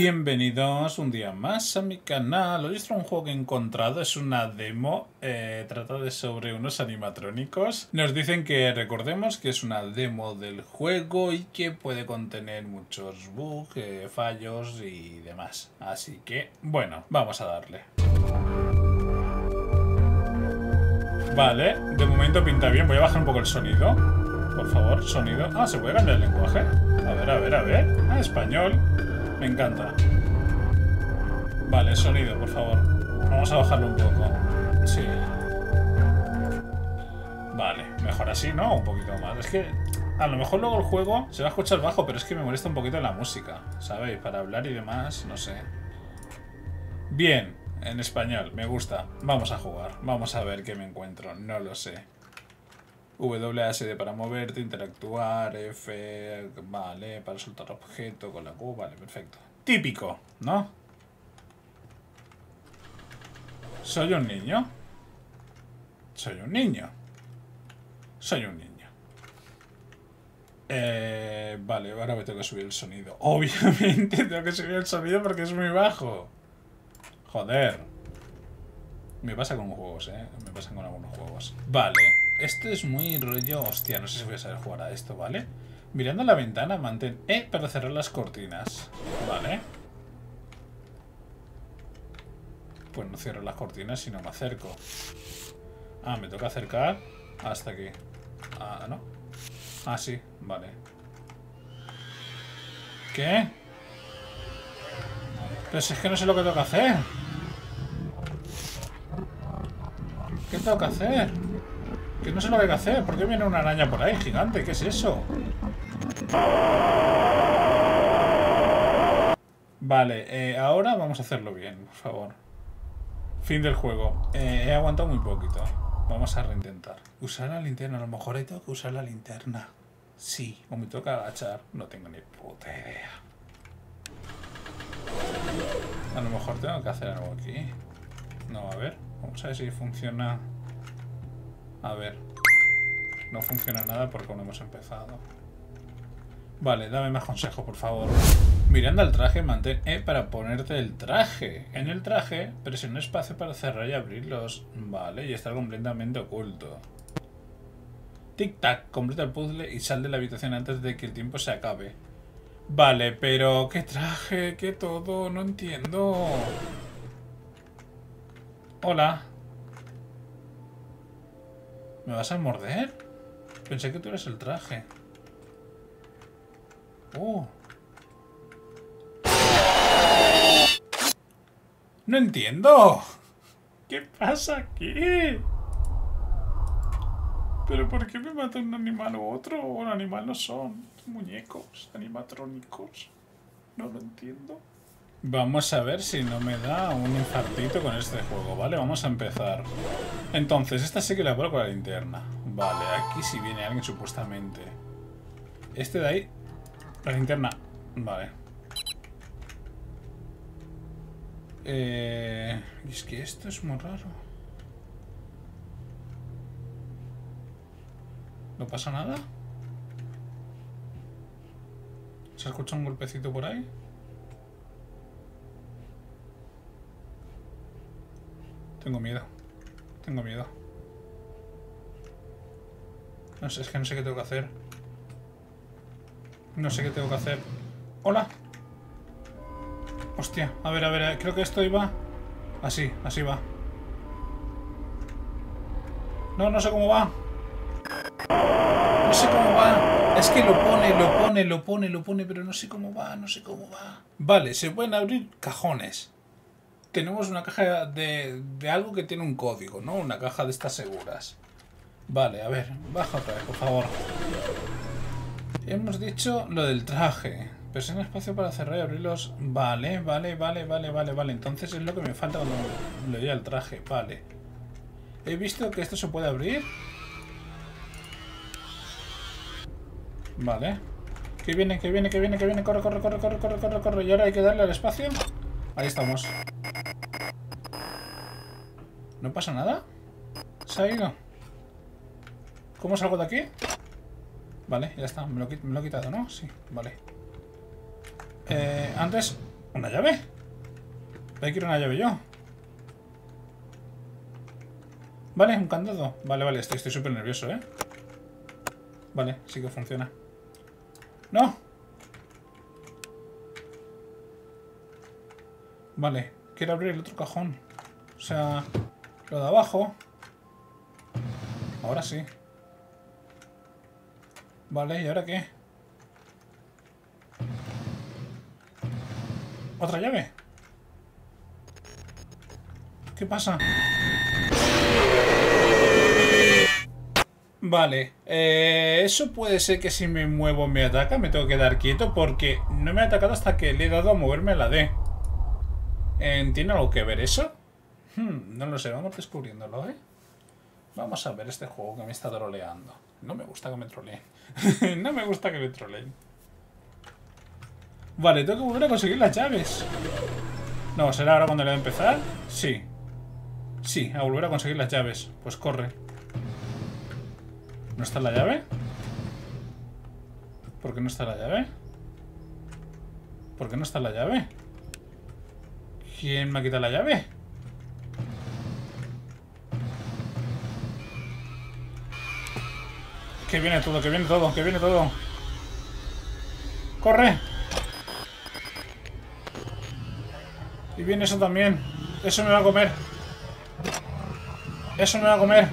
Bienvenidos un día más a mi canal. Hoy es un juego que he encontrado, es una demo, trata de sobre unos animatrónicos. Nos dicen que recordemos que es una demo del juego y que puede contener muchos bugs, fallos y demás. Así que, bueno, vamos a darle. Vale, de momento pinta bien. Voy a bajar un poco el sonido. Por favor, sonido. Ah, ¿se puede cambiar el lenguaje? A ver, a ver, a ver. Ah, español. Me encanta. Vale, sonido, por favor. Vamos a bajarlo un poco. Sí. Vale, mejor así, ¿no? Un poquito más. Es que a lo mejor luego el juego se va a escuchar bajo, pero es que me molesta un poquito la música, ¿sabéis? Para hablar y demás, no sé. Bien, en español, me gusta. Vamos a jugar. Vamos a ver qué me encuentro. No lo sé. WASD para moverte, interactuar, F, vale, para soltar objeto con la Q, vale, perfecto. Típico, ¿no? ¿Soy un niño? Soy un niño. Soy un niño. Vale, ahora me tengo que subir el sonido. Obviamente tengo que subir el sonido porque es muy bajo. Joder. Me pasa con juegos, me pasa con algunos juegos. Vale. Esto es muy rollo... Hostia, no sé si voy a saber jugar a esto, ¿vale? Mirando la ventana, mantén E para cerrar las cortinas. Vale. Pues no cierro las cortinas, sino me acerco. Ah, me toca acercar hasta aquí. Ah, ¿no? Ah, sí, vale. ¿Qué? Pero si es que no sé lo que tengo que hacer. ¿Qué tengo que hacer? Que no sé lo que hay que hacer. ¿Por qué viene una araña por ahí, gigante? ¿Qué es eso? Vale, ahora vamos a hacerlo bien, por favor. Fin del juego. He aguantado muy poquito. Vamos a reintentar. Usar la linterna. A lo mejor ahí tengo que usar la linterna. Sí, o me toca agachar. No tengo ni puta idea. A lo mejor tengo que hacer algo aquí. No, a ver. Vamos a ver si funciona. A ver. No funciona nada porque aún no hemos empezado. Vale, dame más consejos, por favor. Mirando al traje, mantén E para ponerte el traje. En el traje, presiona espacio para cerrar y abrirlos. Vale, y está completamente oculto. Tic-tac, completa el puzzle y sal de la habitación antes de que el tiempo se acabe. Vale, pero ¿qué traje? ¿Qué todo? No entiendo. Hola. ¿Me vas a morder? Pensé que tú eres el traje. No entiendo. ¿Qué pasa aquí? ¿Pero por qué me mata un animal u otro? Un animal no son muñecos animatrónicos. No lo entiendo. Vamos a ver si no me da un infartito con este juego, ¿vale? Vamos a empezar. Entonces, esta sí que la puedo con la linterna. Vale, aquí sí viene alguien supuestamente. Este de ahí... La linterna. Vale. Es que esto es muy raro. ¿No pasa nada? ¿Se escucha un golpecito por ahí? Tengo miedo. Tengo miedo. No sé, es que no sé qué tengo que hacer. No sé qué tengo que hacer. ¡Hola! Hostia, a ver, creo que esto iba... Así, así va. No, no sé cómo va. No sé cómo va. Es que lo pone, pero no sé cómo va, no sé cómo va. Vale, se pueden abrir cajones. Tenemos una caja de algo que tiene un código, ¿no? Una caja de estas seguras. Vale, a ver, baja otra vez, por favor. Hemos dicho lo del traje. Presiona espacio para cerrar y abrirlos. Vale. Entonces es lo que me falta cuando le doy al traje. Vale. He visto que esto se puede abrir. Vale. Que viene. Corre. Y ahora hay que darle al espacio. Ahí estamos. ¿No pasa nada? ¿Se ha ido? ¿Cómo salgo de aquí? Vale, ya está. Me lo he quitado, ¿no? Sí, vale. Antes ¿Una llave? Ahí quiero una llave yo. Vale, un candado. Vale, vale, estoy súper nervioso, ¿eh? Vale, sí que funciona. ¡No! Vale, quiero abrir el otro cajón. O sea, lo de abajo. Ahora sí. Vale, ¿y ahora qué? ¿Otra llave? ¿Qué pasa? Vale, eso puede ser que si me muevo me ataca, me tengo que quedar quieto porque no me ha atacado hasta que le he dado a moverme a la D. ¿Tiene algo que ver eso? No lo sé, vamos descubriéndolo, ¿eh? Vamos a ver este juego que me está troleando. No me gusta que me troleen. No me gusta que me troleen. Vale, tengo que volver a conseguir las llaves. No, ¿será ahora cuando le dé a empezar? Sí. Sí, a volver a conseguir las llaves. Pues corre. ¿No está la llave? ¿Por qué no está la llave? ¿Por qué no está la llave? ¿Quién me ha quitado la llave? Que viene todo, que viene todo, que viene todo. ¡Corre! Y viene eso también. Eso me va a comer. Eso me va a comer.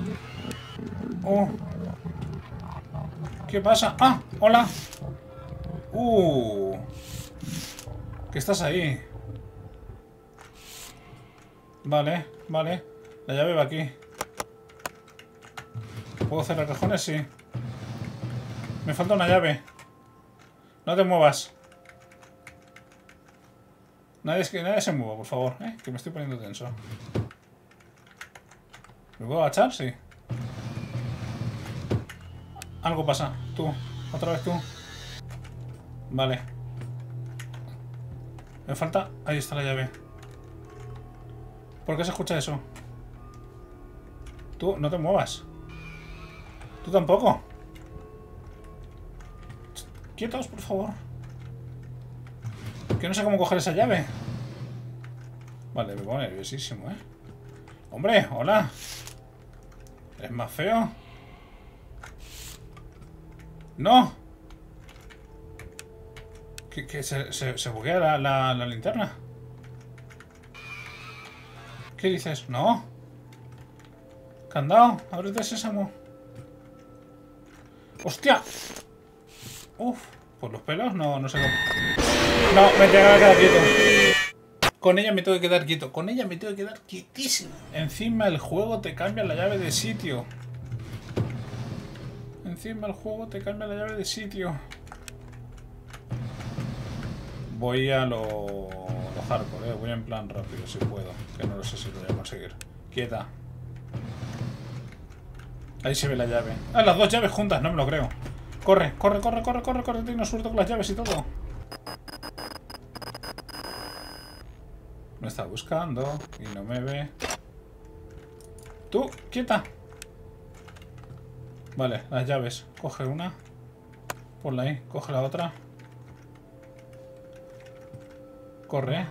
¿Qué pasa? ¡Ah! ¡Hola! ¿Qué estás ahí? Vale, vale. La llave va aquí. ¿Puedo cerrar cajones? Sí. Me falta una llave. No te muevas. Nadie se mueva, por favor, ¿eh? Que me estoy poniendo tenso. ¿Me puedo agachar? Sí. Algo pasa. Tú. Otra vez tú. Vale. Me falta... Ahí está la llave. ¿Por qué se escucha eso? Tú, no te muevas. Tú tampoco. Quietos, por favor. Que no sé cómo coger esa llave. Vale, me pongo nerviosísimo, ¿eh? ¡Hombre! ¡Hola! ¿Eres más feo? ¡No! ¿Que se buguea la linterna? ¿Qué dices? ¡No! ¡Candado! ¡Ábrete, sésamo! ¡Hostia! Uf, por los pelos no sé cómo. No, me tengo que quedar quieto. Con ella me tengo que quedar quieto. Con ella me tengo que quedar quietísimo. Encima el juego te cambia la llave de sitio. Encima el juego te cambia la llave de sitio. Voy a lo hardcore, voy en plan rápido si puedo. Que no lo sé si lo voy a conseguir. Quieta. Ahí se ve la llave. Ah, las dos llaves juntas, no me lo creo. Corre, corre, corre, corre, corre, corre. Tengo suerte con las llaves y todo. Me está buscando y no me ve. Tú, quieta. Vale, las llaves. Coge una. Ponla ahí, coge la otra. Corre.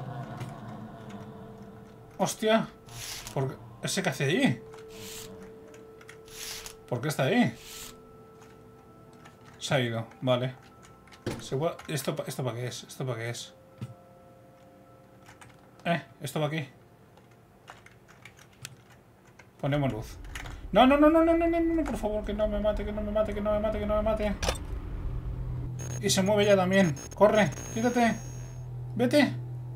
¡Hostia! ¿Por qué? ¿Ese qué hace allí? ¿Por qué está ahí? Se ha ido, vale. ¿Esto para qué es? ¿Esto para qué es? Esto va aquí. Ponemos luz. No, no, no, no, no, no, no, no, por favor, que no me mate, que no me mate, que no me mate, que no me mate. Y se mueve ya también. Corre, quítate. Vete.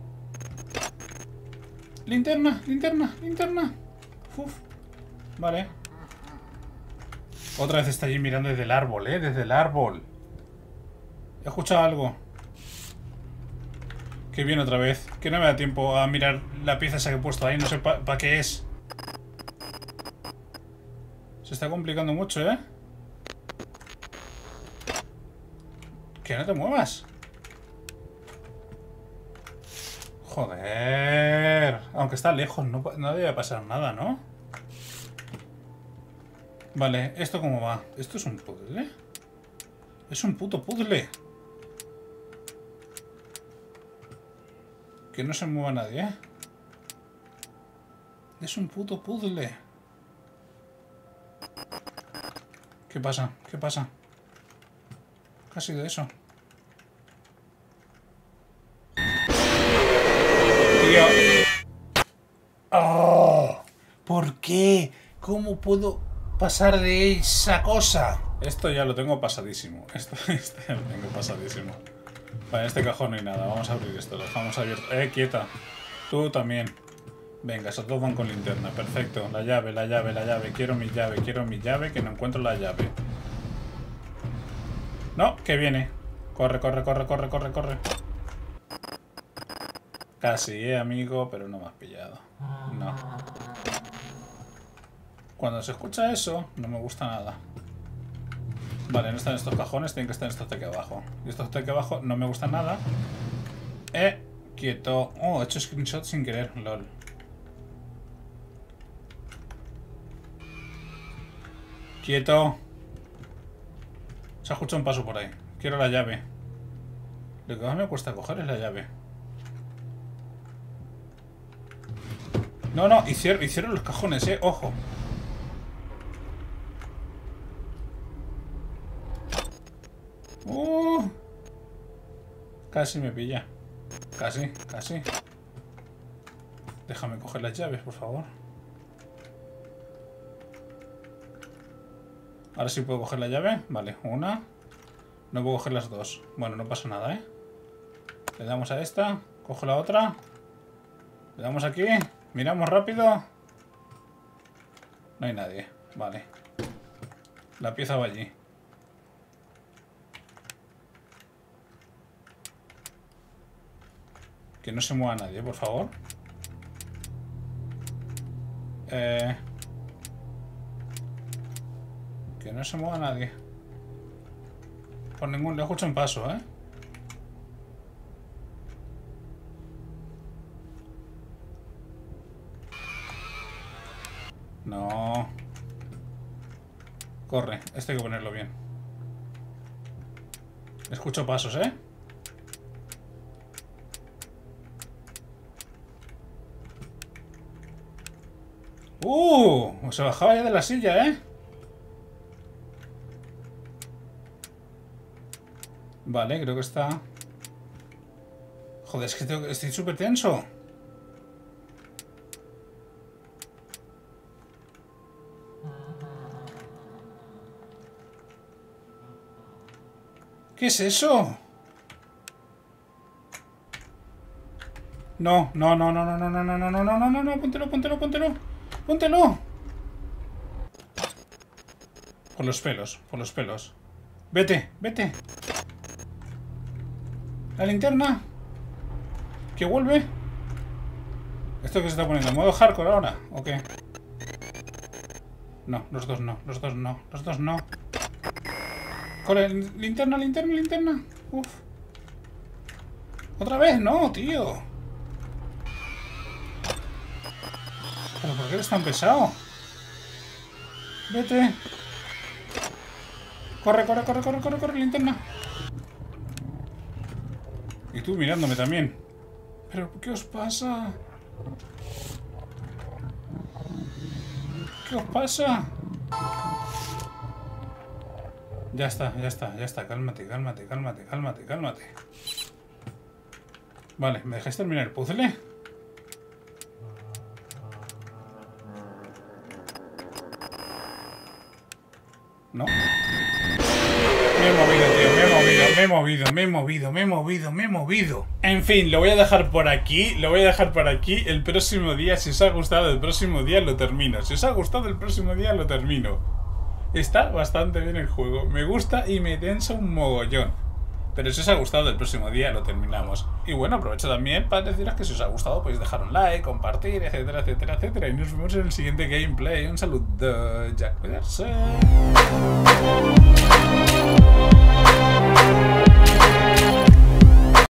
Linterna, linterna, linterna. Uf. Vale. Otra vez está allí mirando desde el árbol, desde el árbol. He escuchado algo. Que viene otra vez. Que no me da tiempo a mirar la pieza esa que he puesto ahí. No sé para qué es. Se está complicando mucho, ¿eh? Que no te muevas. Joder. Aunque está lejos, no debe pasar nada, ¿no? Vale, ¿esto cómo va? ¿Esto es un puzzle? Es un puto puzzle. Que no se mueva nadie, ¿eh? Es un puto puzzle. ¿Qué pasa? ¿Qué pasa? ¿Qué ha sido eso? Tío. ¡Oh! ¿Por qué? ¿Cómo puedo pasar de esa cosa? Esto ya lo tengo pasadísimo. Esto ya lo tengo pasadísimo. Vale, en este cajón no hay nada. Vamos a abrir esto. Lo dejamos abierto. Quieta. Tú también. Venga, esos dos van con linterna. Perfecto. La llave, la llave, la llave. Quiero mi llave, que no encuentro la llave. No, que viene. Corre, corre, corre, corre, corre, corre. Casi, amigo, pero no me has pillado. No. Cuando se escucha eso, no me gusta nada. Vale, no están estos cajones, tienen que estar estos de aquí abajo. Y estos de aquí abajo no me gustan nada. Quieto. Oh, he hecho screenshot sin querer, lol. Quieto. Se ha escuchado un paso por ahí. Quiero la llave. Lo que más me cuesta coger es la llave. No, no, hicieron los cajones, ojo. Casi me pilla. Casi, casi. Déjame coger las llaves, por favor. Ahora sí puedo coger la llave. Vale, una. No puedo coger las dos. Bueno, no pasa nada, ¿eh? Le damos a esta. Cojo la otra. Le damos aquí. Miramos rápido. No hay nadie. Vale. La pieza va allí. Que no se mueva nadie, por favor. Que no se mueva nadie. Por ningún... Le escucho un paso, ¿eh? No. Corre. Este hay que ponerlo bien. Escucho pasos, ¿eh? Se bajaba ya de la silla, ¿eh? Vale, creo que está... Joder, es que estoy súper tenso. ¿Qué es eso? No, no, no, no, no, no, no, no, no, no, no, no, no, no, póntelo, póntelo, póntelo. ¡Póntelo! Por los pelos, por los pelos. Vete, vete. La linterna. ¿Que vuelve? ¿Esto que se está poniendo? ¿Modo hardcore ahora? ¿O qué? No, los dos no, los dos no, los dos no. Corre, linterna, linterna, linterna. Uf. ¿Otra vez? No, tío. ¿Pero por qué eres tan pesado? Vete. Corre, corre, corre, corre, corre, corre, linterna. Y tú mirándome también. ¿Pero qué os pasa? ¿Qué os pasa? Ya está, ya está, ya está. Cálmate, cálmate, cálmate, cálmate, cálmate. Vale, ¿me dejáis terminar el puzzle? No. Me he movido, tío, me he movido, me he movido, me he movido, me he movido, me he movido. En fin, lo voy a dejar por aquí, lo voy a dejar por aquí. El próximo día, si os ha gustado, el próximo día lo termino. Si os ha gustado, el próximo día lo termino. Está bastante bien el juego, me gusta y me tensa un mogollón. Pero si os ha gustado, el próximo día lo terminamos. Y bueno, aprovecho también para deciros que si os ha gustado podéis dejar un like, compartir, etcétera, etcétera, etcétera. Y nos vemos en el siguiente gameplay. Un saludo, ya cuidarse.